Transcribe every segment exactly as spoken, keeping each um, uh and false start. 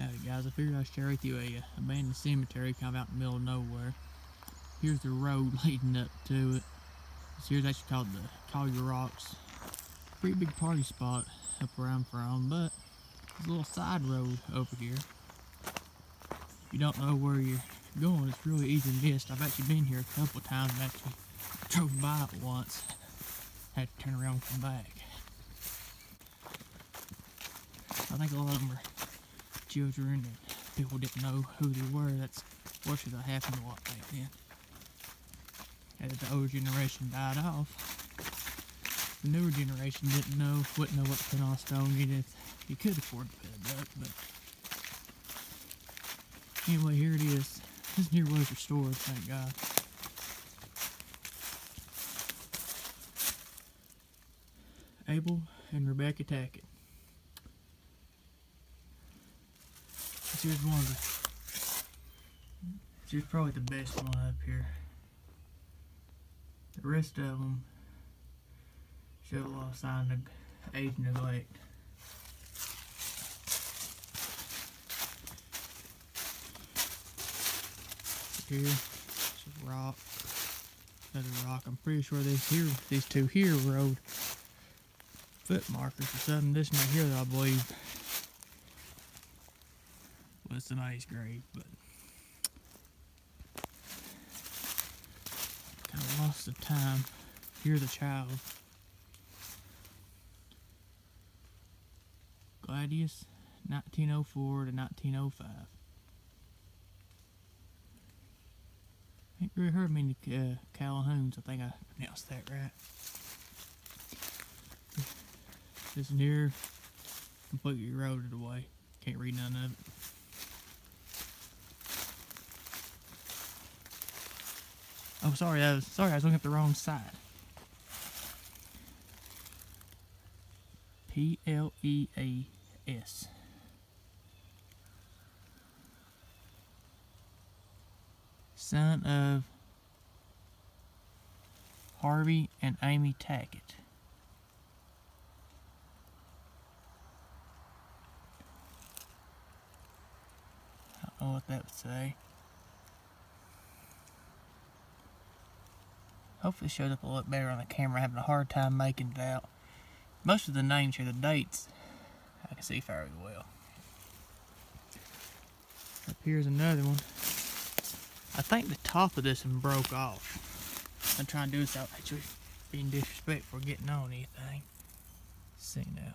Alright guys, I figured I'd share with you a uh, abandoned cemetery kind of out in the middle of nowhere. Here's the road leading up to it. This here's actually called the Collier Rocks. Pretty big party spot up where I'm from, but there's a little side road over here. If you don't know where you're going, it's really easy to miss. I've actually been here a couple of times and actually drove by it once. Had to turn around and come back. I think a lot of them are children and people didn't know who they were. That's fortunately that happened a lot back then. As the older generation died off, the newer generation didn't know, wouldn't know what to put on a stone, even if you could afford to put it up. But anyway, here it is. This near was restored, thank God. Abel and Rebecca Tackett. This here's one of the, this here's probably the best one up here. The rest of them show a lot of sign of age neglect. Here, it's a rock, another rock. I'm pretty sure these here, these two here were old foot markers or something. This one right here, I believe, was somebody's grave, but kind of lost the time. Here's a child. Gladius, nineteen oh four to nineteen oh five. I ain't really heard many uh, Calhouns. I think I pronounced that right. This near completely eroded away. Can't read none of it. Oh, sorry, I was sorry, I was looking at the wrong side. P L E A S. Son of Harvey and Amy Tackett. I don't know what that would say. Hopefully it shows up a little better on the camera. I'm having a hard time making it out. Most of the names here, the dates, I can see fairly well. Up here's another one. I think the top of this one broke off. I'm trying to do this without actually being disrespectful or getting on anything. Let's see now.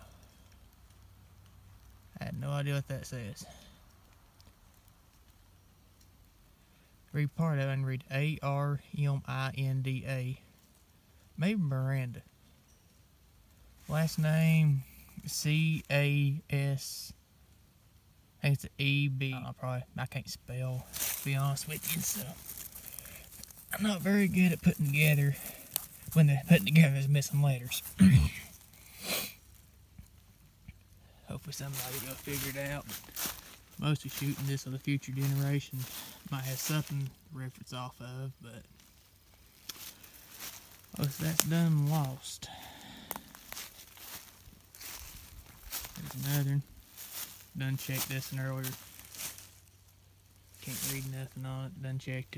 I had no idea what that says. Read part of it, I can read A R M I N D A. Maybe Miranda. Last name C A S. I think it's E B. I probably I can't spell, to be honest with you, so I'm not very good at putting together when they're putting together is missing letters. Hopefully somebody will figure it out. Mostly shooting this so the future generation might have something to reference off of, but most of that's done and lost. There's another one. Done checked this one earlier. Can't read nothing on it. Done checked it.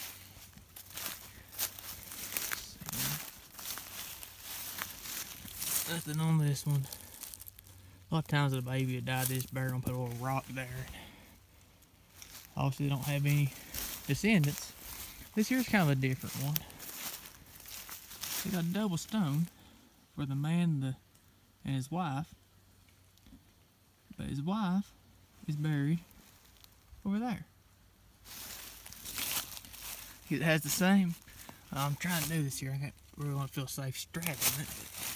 Nothing on this one. A lot of times when a baby would die, they just bury them, put a little rock there. Obviously, they don't have any descendants. This here's kind of a different one. They got a double stone for the man the, and his wife. But his wife is buried over there. It has the same. I'm trying to do this here. I really want to feel safe strapping it.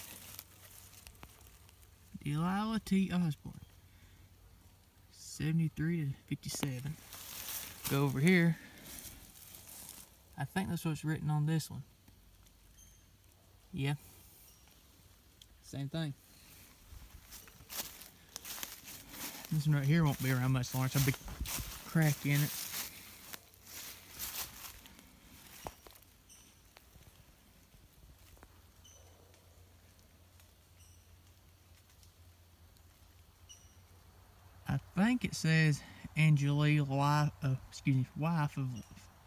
Delilah T. Osborne, seventy-three to fifty-seven. Go over here. I think that's what's written on this one. Yeah. Same thing. This one right here won't be around much longer. It's a big crack in it. I I think it says Angelique, wife, uh, excuse me, wife of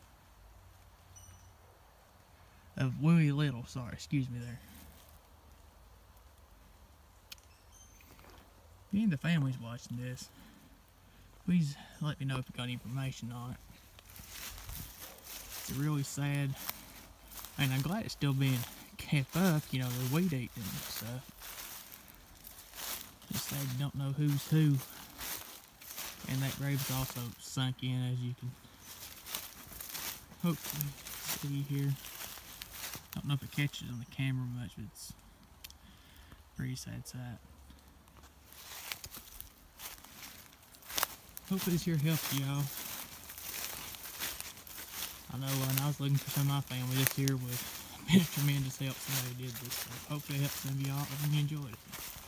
of Willie Little. Sorry, excuse me there. If any of the family's watching this, please let me know if you got any information on it. It's really sad, and I'm glad it's still being kept up, you know, the weed eating and stuff. It's sad you don't know who's who. And that grave's also sunk in, as you can hopefully see here. I don't know if it catches on the camera much, but it's a pretty sad sight. Hopefully this here helps y'all. I know when I was looking for some of my family, this here was a tremendous help. Somebody did this, so hopefully it helps some of y'all and you enjoyed it.